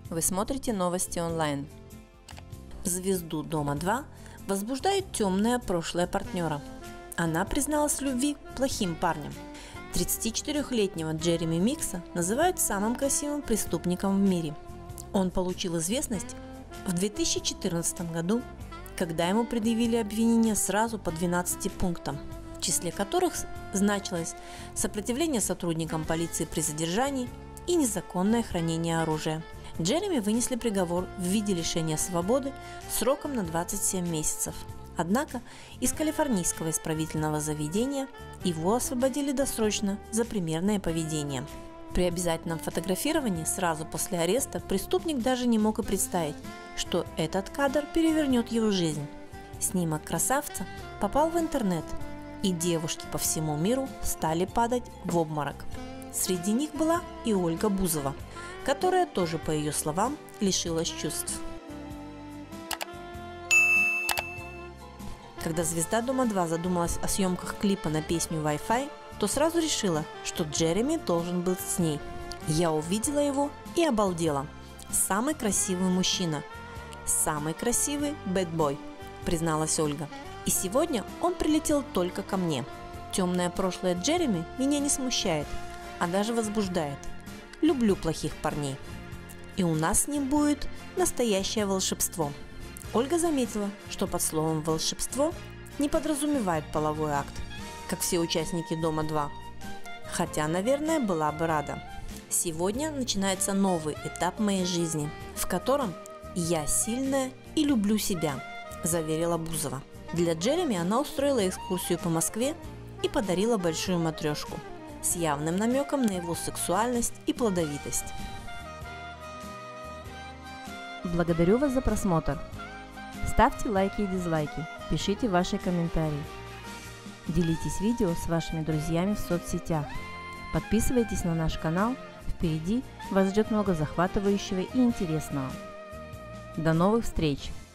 Вы смотрите новости онлайн. Звезду «Дома-2» возбуждает темное прошлое партнера. Она призналась в любви плохим парнем. 34-летнего Джереми Микса называют самым красивым преступником в мире. Он получил известность в 2014 году, когда ему предъявили обвинения сразу по 12 пунктам, в числе которых значилось сопротивление сотрудникам полиции при задержании и незаконное хранение оружия. Джереми вынесли приговор в виде лишения свободы сроком на 27 месяцев. Однако из калифорнийского исправительного заведения его освободили досрочно за примерное поведение. При обязательном фотографировании сразу после ареста преступник даже не мог и представить, что этот кадр перевернет его жизнь. Снимок красавца попал в интернет, и девушки по всему миру стали падать в обморок. Среди них была и Ольга Бузова, которая тоже, по ее словам, лишилась чувств. Когда звезда «Дома-2» задумалась о съемках клипа на песню Wi-Fi, то сразу решила, что Джереми должен быть с ней. Я увидела его и обалдела. Самый красивый мужчина. Самый красивый бэдбой, призналась Ольга. И сегодня он прилетел только ко мне. Темное прошлое Джереми меня не смущает, а даже возбуждает. Люблю плохих парней. И у нас с ним будет настоящее волшебство. Ольга заметила, что под словом «волшебство» не подразумевает половой акт, как все участники «Дома-2». Хотя, наверное, была бы рада. Сегодня начинается новый этап моей жизни, в котором я сильная и люблю себя, заверила Бузова. Для Джереми она устроила экскурсию по Москве и подарила большую матрешку с явным намеком на его сексуальность и плодовитость. Благодарю вас за просмотр. Ставьте лайки и дизлайки, пишите ваши комментарии. Делитесь видео с вашими друзьями в соцсетях. Подписывайтесь на наш канал, впереди вас ждет много захватывающего и интересного. До новых встреч!